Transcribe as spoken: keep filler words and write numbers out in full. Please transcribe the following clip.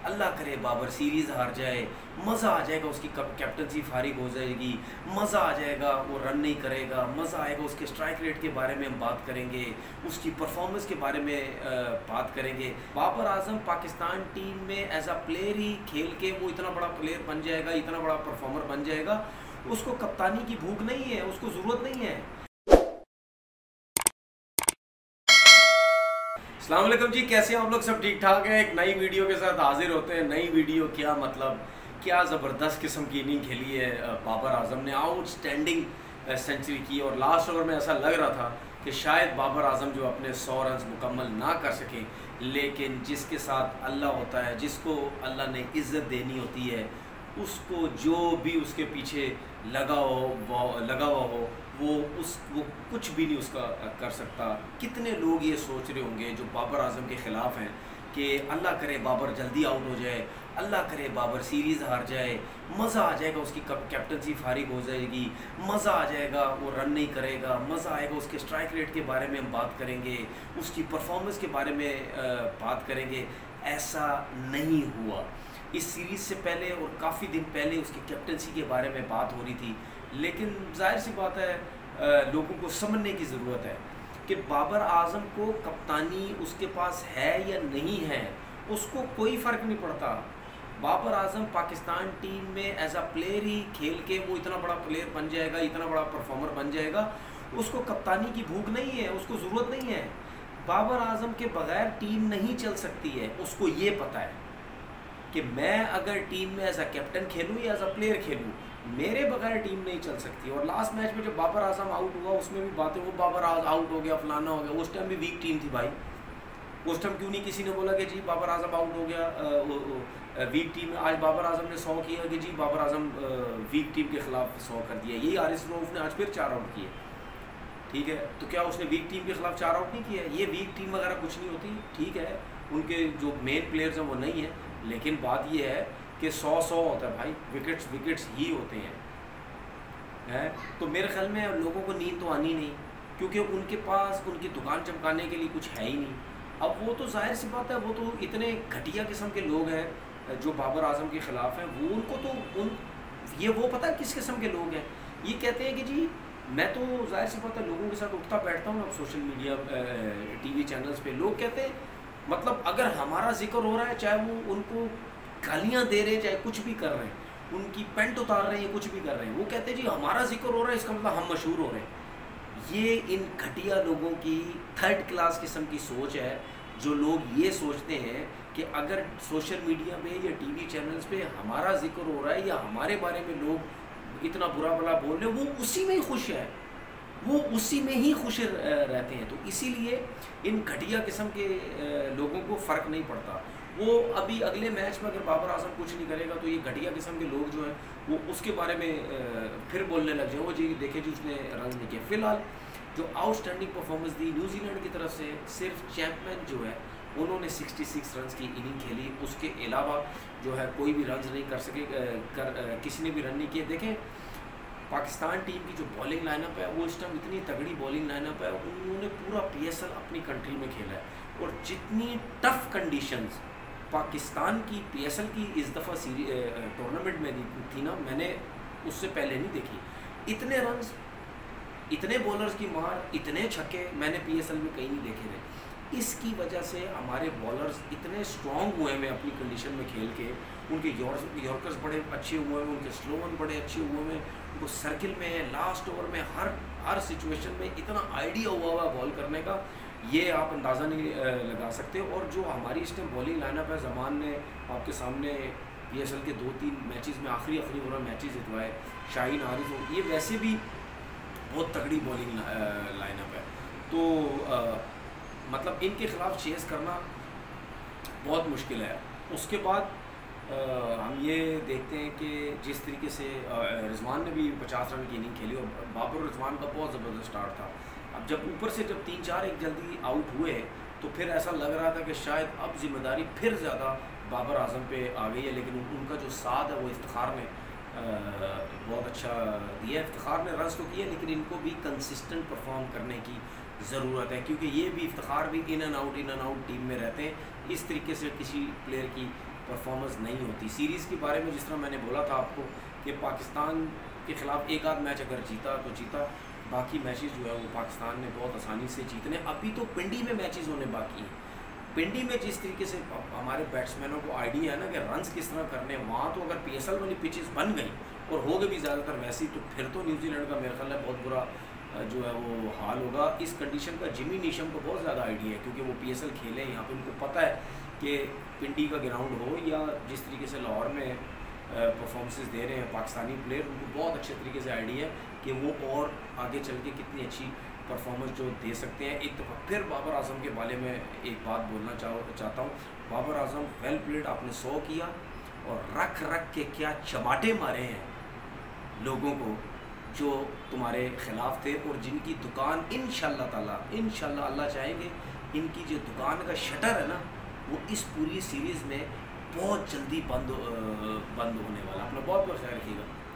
अल्लाह करे बाबर सीरीज़ हार जाए, मज़ा आ जाएगा, उसकी कैप्टनसी फारिग हो जाएगी, मज़ा आ जाएगा, वो रन नहीं करेगा, मज़ा आएगा, उसके स्ट्राइक रेट के बारे में हम बात करेंगे, उसकी परफॉर्मेंस के बारे में बात करेंगे। बाबर आजम पाकिस्तान टीम में एज अ प्लेयर ही खेल के वो इतना बड़ा प्लेयर बन जाएगा, इतना बड़ा परफॉर्मर बन जाएगा, उसको कप्तानी की भूख नहीं है, उसको ज़रूरत नहीं है। अस्सलाम वालेकुम जी, कैसे हैं आप लोग? सब ठीक ठाक है। एक नई वीडियो के साथ हाजिर होते हैं। नई वीडियो क्या मतलब, क्या ज़बरदस्त किस्म की इनिंग खेली है बाबर आजम ने, आउटस्टैंडिंग सेंचुरी की। और लास्ट ओवर में ऐसा लग रहा था कि शायद बाबर आजम जो अपने सौ रन मुकम्मल ना कर सके, लेकिन जिसके साथ अल्लाह होता है, जिसको अल्लाह ने इज़्ज़त देनी होती है, उसको जो भी उसके पीछे लगा हो वो लगा हुआ हो वो उस वो कुछ भी नहीं उसका कर सकता। कितने लोग ये सोच रहे होंगे जो बाबर आजम के ख़िलाफ़ हैं कि अल्लाह करे बाबर जल्दी आउट हो जाए, अल्लाह करे बाबर सीरीज़ हार जाए, मज़ा आ जाएगा, उसकी कैप्टनसी फारिग हो जाएगी, मज़ा आ जाएगा, वो रन नहीं करेगा, मज़ा आएगा, उसके स्ट्राइक रेट के बारे में हम बात करेंगे, उसकी परफॉर्मेंस के बारे में बात करेंगे। ऐसा नहीं हुआ। इस सीरीज़ से पहले और काफ़ी दिन पहले उसकी कैप्टनसी के बारे में बात हो रही थी, लेकिन जाहिर सी बात है लोगों को समझने की ज़रूरत है कि बाबर आजम को कप्तानी उसके पास है या नहीं है, उसको कोई फ़र्क नहीं पड़ता। बाबर आजम पाकिस्तान टीम में एज अ प्लेयर ही खेल के वो इतना बड़ा प्लेयर बन जाएगा, इतना बड़ा परफॉर्मर बन जाएगा, उसको कप्तानी की भूख नहीं है, उसको ज़रूरत नहीं है। बाबर आजम के बग़ैर टीम नहीं चल सकती है, उसको ये पता है कि मैं अगर टीम में एज अ कैप्टन खेलूँ या एज अ प्लेयर खेलूँ, मेरे बगैर टीम नहीं चल सकती। और लास्ट मैच में जब बाबर आजम आउट हुआ, उसमें भी बातें, वो बाबर आउट हो गया, फलाना हो गया, उस टाइम भी वीक टीम थी भाई। उस टाइम क्यों नहीं किसी ने बोला कि जी बाबर आजम आउट हो गया, वीक टीम। आज बाबर आजम ने सौ किया कि जी बाबर आजम वीक टीम के खिलाफ सौ कर दिया। यही हारिस रऊफ ने आज फिर चार आउट किए, ठीक है। तो क्या उसने वीक टीम के खिलाफ चार आउट नहीं किया? ये वीक टीम वगैरह कुछ नहीं होती, ठीक है, उनके जो मेन प्लेयर्स हैं वो नहीं है, लेकिन बात ये है कि सौ सौ होता है भाई, विकेट्स विकेट्स ही होते हैं, है। तो मेरे ख्याल में लोगों को नींद तो आनी नहीं, क्योंकि उनके पास उनकी दुकान चमकाने के लिए कुछ है ही नहीं। अब वो तो जाहिर सी बात है, वो तो इतने घटिया किस्म के लोग हैं जो बाबर आजम के ख़िलाफ़ हैं, वो उनको तो उन ये वो पता है किस किस्म के लोग हैं। ये कहते हैं कि जी मैं तो जाहिर सी बात है लोगों के साथ उठता बैठता हूँ, अब सोशल मीडिया टीवी चैनल्स पे लोग कहते हैं, मतलब अगर हमारा जिक्र हो रहा है, चाहे वो उनको गालियाँ दे रहे हैं, चाहे कुछ भी कर रहे हैं, उनकी पेंट उतार रहे हैं, कुछ भी कर रहे हैं, वो कहते हैं जी हमारा जिक्र हो रहा है, इसका मतलब हम मशहूर हो रहे हैं। ये इन घटिया लोगों की थर्ड क्लास किस्म की सोच है, जो लोग ये सोचते हैं कि अगर सोशल मीडिया पे या टीवी चैनल्स पे हमारा जिक्र हो रहा है या हमारे बारे में लोग इतना बुरा भला बोल रहे हैं, वो उसी में ही खुश है, वो उसी में ही खुश रहते हैं। तो इसीलिए इन घटिया किस्म के लोगों को फ़र्क नहीं पड़ता। वो अभी अगले मैच में अगर बाबर आजम कुछ नहीं करेगा तो ये घटिया किस्म के लोग जो हैं वो उसके बारे में फिर बोलने लग जाए, वो जी देखे जी उसने रन नहीं किया। फ़िलहाल जो आउटस्टैंडिंग परफॉर्मेंस दी न्यूजीलैंड की तरफ से, सिर्फ चैपमैन जो है उन्होंने छियासठ रन की इनिंग खेली, उसके अलावा जो है कोई भी रन नहीं कर सके, कर किसी ने भी रन नहीं किए। देखें पाकिस्तान टीम की जो बॉलिंग लाइनअप है वो इस टाइम इतनी तगड़ी बॉलिंग लाइनअप है, उन्होंने पूरा पीएसएल अपनी कंट्री में खेला है, और जितनी टफ कंडीशंस पाकिस्तान की पीएसएल की इस दफ़ा टूर्नामेंट में थी ना, मैंने उससे पहले नहीं देखी। इतने रन्स, इतने बॉलर्स की मार, इतने छक्के मैंने पीएसएल में कहीं नहीं देखे थे। इसकी वजह से हमारे बॉलर्स इतने स्ट्रॉन्ग हुए हैं अपनी कंडीशन में खेल के, उनके यॉर्कर्स बड़े अच्छे हुए हैं, उनके स्लो वन बड़े अच्छे हुए हैं, उनको सर्किल में लास्ट ओवर में हर हर सिचुएशन में इतना आइडिया हुआ हुआ बॉल करने का, ये आप अंदाज़ा नहीं लगा सकते। और जो हमारी इस टाइम बॉलिंग लाइनअप है, जमान ने आपके सामने पीएसएल के दो तीन मैचेस में आखिरी आखिरी ओवर मैचेस जितवाए, शाहीन हारिस, ये वैसे भी बहुत तगड़ी बॉलिंग लाइनअप है। तो आ, मतलब इनके ख़िलाफ़ चेस करना बहुत मुश्किल है। उसके बाद आ, हम ये देखते हैं कि जिस तरीके से रिजवान ने भी पचास रन की इनिंग खेली, और बाबर रिजवान का बहुत ज़बरदस्त स्टार्ट था। अब जब ऊपर से जब तीन चार एक जल्दी आउट हुए तो फिर ऐसा लग रहा था कि शायद अब जिम्मेदारी फिर ज़्यादा बाबर आजम पे आ गई है, लेकिन उनका जो साथ है वो इफ्तिखार ने बहुत अच्छा दिया। इफ्तिखार ने रन्स तो किए, लेकिन इनको भी कंसिस्टेंट परफॉर्म करने की ज़रूरत है, क्योंकि ये भी इफ्तिखार भी in and out in and out team में रहते हैं। इस तरीके से किसी प्लेयर की परफॉर्मेंस नहीं होती। सीरीज़ के बारे में जिस तरह मैंने बोला था आपको कि पाकिस्तान के ख़िलाफ़ एक आध मैच अगर जीता तो जीता, बाकी मैचेस जो है वो पाकिस्तान ने बहुत आसानी से जीतने। अभी तो पिंडी में मैचेस होने बाकी हैं। पिंडी में जिस तरीके से हमारे बैट्समैनों को आइडिया है ना कि रन्स किस तरह करने, वहाँ तो अगर पीएसएल वाली पिचेस बन गई और हो गए भी ज़्यादातर वैसी, तो फिर तो न्यूजीलैंड का मेरे ख्याल है बहुत बुरा जो है वो हाल होगा। इस कंडीशन का जिमी नीशम को बहुत ज़्यादा आइडिया है, क्योंकि वो पीएसएल खेले यहाँ पे, उनको पता है कि पिंडी का ग्राउंड हो या जिस तरीके से लाहौर में परफॉर्मेंसेस दे रहे हैं पाकिस्तानी प्लेयर, उनको बहुत अच्छे तरीके से आइडिया है कि वो और आगे चल के कितनी अच्छी परफॉर्मेंस जो दे सकते हैं। एक दफ़ा फिर बाबर आजम के बारे में एक बात बोलना चाह चाहता हूँ। बाबर आजम वेल प्लेड, आपने सौ किया और रख रख के क्या चमाटे मारे हैं लोगों को जो तुम्हारे ख़िलाफ़ थे, और जिनकी दुकान इंशाल्लाह ताला इंशाल्लाह अल्लाह चाहेंगे इनकी जो दुकान का शटर है ना वो इस पूरी सीरीज़ में बहुत जल्दी बंद बंद होने वाला। अपना बहुत बहुत ख्याल रखिएगा।